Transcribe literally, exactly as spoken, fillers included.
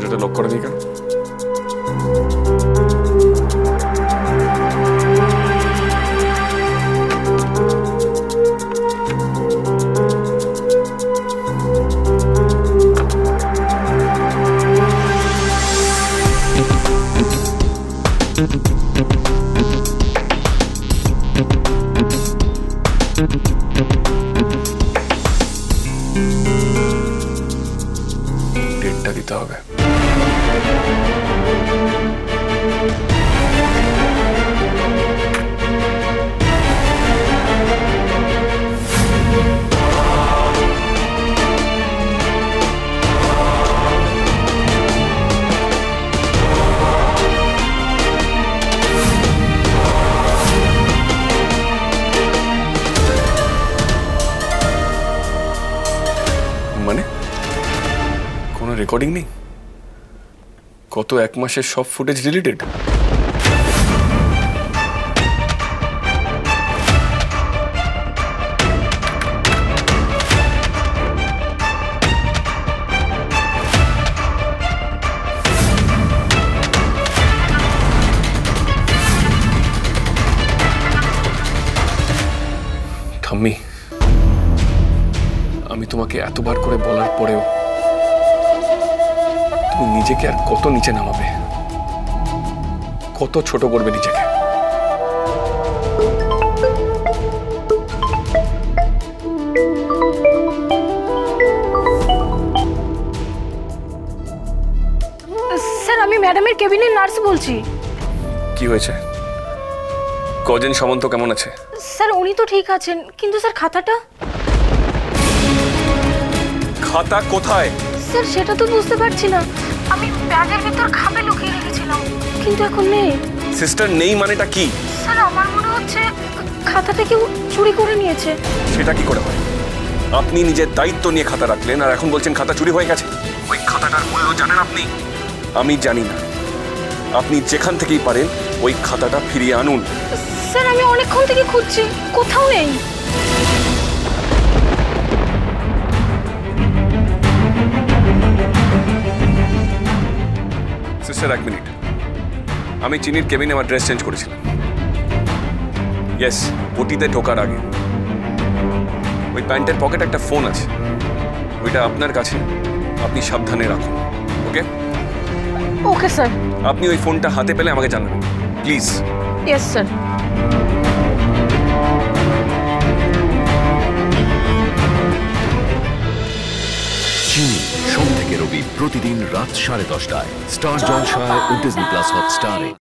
দরজাটা লক করে দিই কেন? ডেটটা দিতে হবে। মানে কোনো রেকর্ডিং নেই? কত এক মাসের সব ফুটেজ ডিলিটেড? ঠাম্মি, আমি তোমাকে এতবার করে বলার পরেও তুমি নিজেকে আর কত নিচে নামাবে, কত ছোট করবে নিজেকে? স্যার, আমি ম্যাডামের কেবিনের নার্স বলছি। কি হয়েছে? কজন সামন্ত কেমন আছে? স্যার, উনি তো ঠিক আছেন, কিন্তু স্যার খাতাটা? খাতা কোথায়? স্যার, সেটা তো বুঝতে পারছি না। আমি ব্যাগের ভিতর খাপে লুকিয়ে রেখেছিলাম, কিন্তু এখন নেই। সিস্টার নেই মানেটা কি? স্যার, আমার মনে হচ্ছে খাতাটা কেউ চুরি করে নিয়েছে। সেটা কি করে হয়? আপনি নিজের দায়িত্ব নিয়ে খাতা রাখলেন আর এখন বলছেন খাতা চুরি হয়ে গেছে। ওই খাতাটার মূল্য জানেন আপনি? আমি জানি না। আপনি যেখান থেকেই পারেন ওই খাতাটা ফিরিয়ে আনুন। স্যার, আমি অনেকক্ষণ থেকে খুঁজছি, কোথাও নেই। সিস্টার, এক মিনিট। আমি চিনির কেবিনে আমার ড্রেস চেঞ্জ করেছিলাম। ইয়েস, ওটিতে ঢোকার আগে ওই প্যান্টের পকেটে একটা ফোন আছে, ওইটা আপনার কাছে, আপনি সাবধানে রাখুন। ওকে? Okay sir. আপনি ওই ফোনটা হাতে পেলে আমাকে জানাবেন প্লিজ। Yes sir. চিনি সোম থেকে রবি প্রতিদিন রাত সাড়ে দশটায় স্টার জলসায় ও ডিজনি প্লাস হটস্টারে।